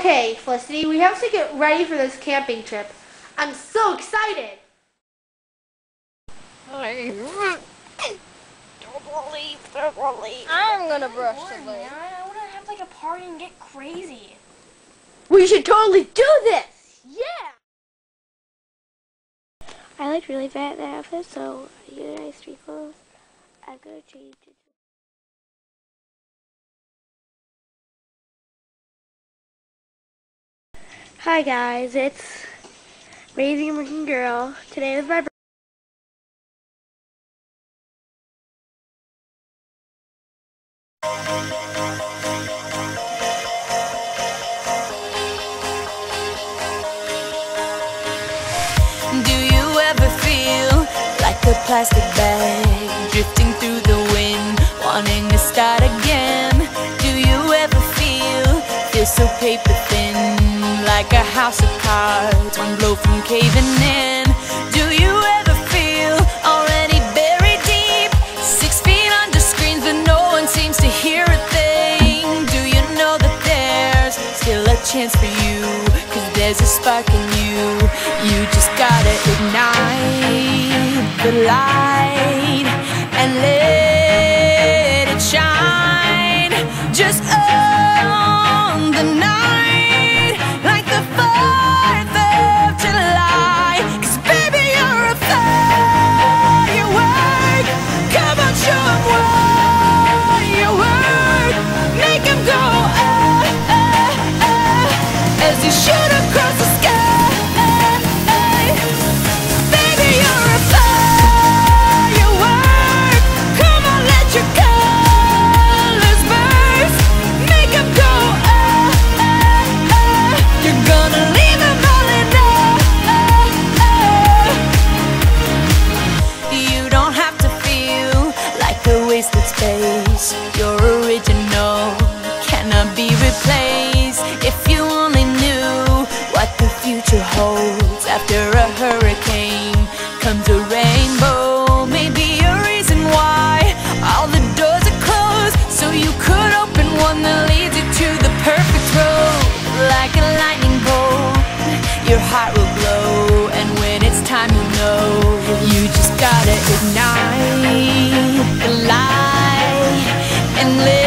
Okay, Felicity, we have to get ready for this camping trip. I'm so excited! Don't leave. I'm gonna brush the leg. I wanna have like a party and get crazy. We should totally do this! Yeah! I looked really bad at the outfit, so I get nice street clothes. I'm gonna change it. Hi guys, it's Amazing American Girl. Today is my birthday. Do you ever feel like a plastic bag drifting through the wind, wanting to start again? Do you ever feel so paper thin, like a house of cards, one blow from caving in? Do you ever feel already buried deep, 6 feet under screens but no one seems to hear a thing? Do you know that there's still a chance for you, 'cause there's a spark in you? You just gotta ignite the light and let it shine. Just own the night like the 4th of July. 'Cause baby, you're a firework. Come on, show 'em what you're worth. Make 'em go as you shoot across the sky. Space, your original cannot be replaced. If you only knew what the future holds, after a hurricane comes a rainbow. Maybe a reason why all the doors are closed, so you could open one that leads you to the perfect road. Like a lightning bolt, your heart will glow, and when it's time you'll know. You just gotta ignite the light and live.